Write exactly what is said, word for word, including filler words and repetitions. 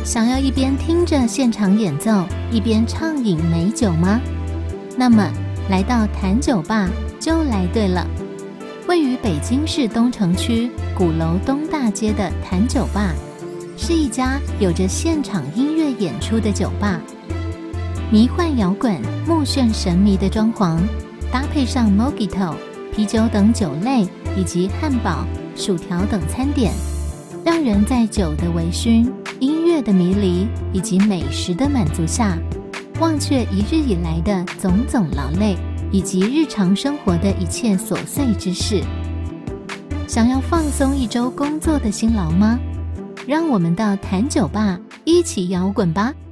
想要一边听着现场演奏，一边畅饮美酒吗？那么来到坛酒吧就来对了。位于北京市东城区鼓楼东大街的坛酒吧，是一家有着现场音乐演出的酒吧。迷幻摇滚、目眩神迷的装潢，搭配上 Mojito、啤酒等酒类以及汉堡、薯条等餐点，让人在酒的微醺、音乐的迷离以及美食的满足下，忘却一日以来的种种劳累以及日常生活的一切琐碎之事。想要放松一周工作的辛劳吗？让我们到坛酒吧一起摇滚吧。